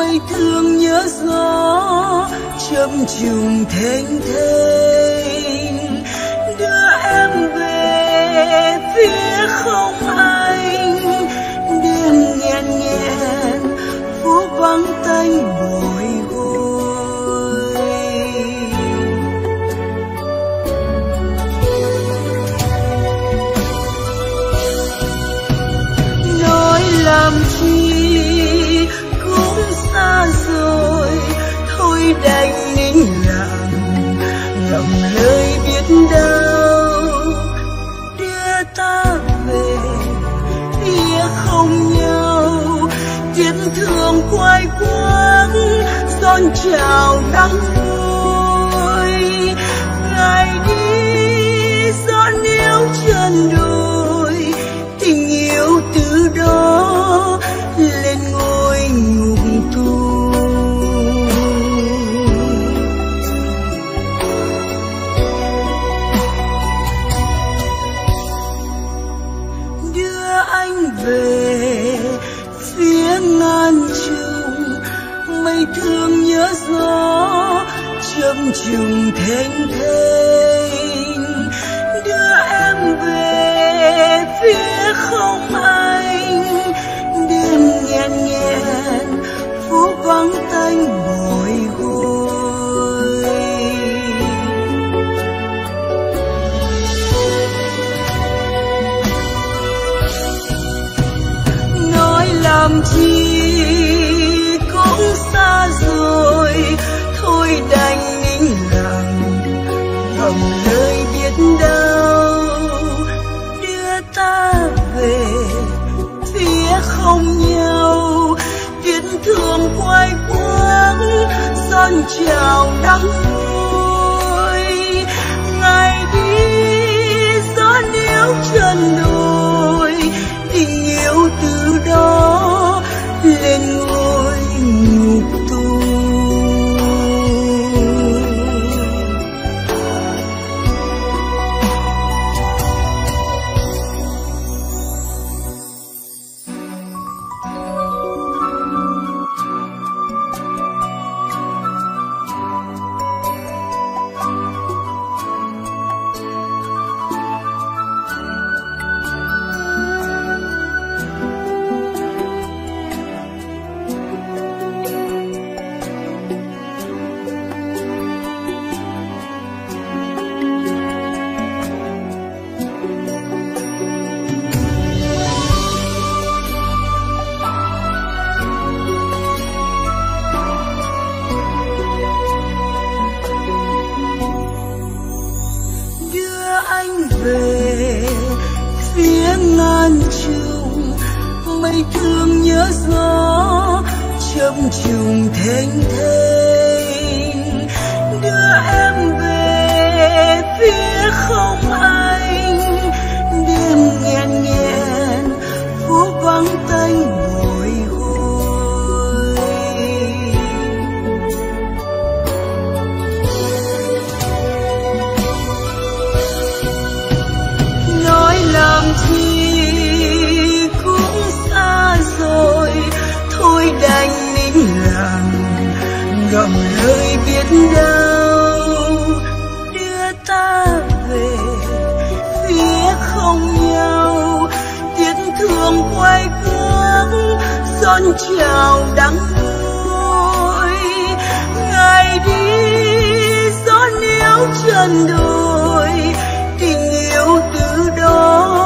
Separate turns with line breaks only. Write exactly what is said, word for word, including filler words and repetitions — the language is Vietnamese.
mây thương nhớ gió chập trùng thênh thênh, đưa em về phía không anh. Đêm nghẹn nghẹn phố vắng tanh bồi hồi. Nói làm chi cũng xa rồi, thôi đành nín lặng ngậm lời biết đâu. Đưa ta về phía không nhau, tiếng thương quay quán giòn trào đắng môi. Ngày đi gió níu chân đôi, tình yêu từ đó lên ngôi ngục tù. Đưa anh về phía ngàn trùng, mây thương nhớ gió chập trùng thênh thênh, đưa em về phía không anh. Đêm nghẹn nghẹn phố vắng tanh bồi hồi. Nói làm chi cũng xa rồi, thôi đành nín lặng ngậm lời biết đâu. Đưa ta về phía không nhau, tiếng thương quay quán giòn trào đắng môi. Ngày đi gió níu chân đôi, tình yêu từ đó lên ngôi ngục tù. Về phía ngàn trùng, mây thương nhớ gió chập trùng thênh thênh, đưa em về phía không anh. Đêm nghẹn nghẹn phố vắng tanh bồi hồi. Nói làm chi cũng xa rồi, thôi đành nín lặng ngậm lời biết đâu. Đưa ta về phía không nhau, tiếng thương quay quán giòn trào đắng môi. Ngày đi gió níu chân đôi, tình yêu từ đó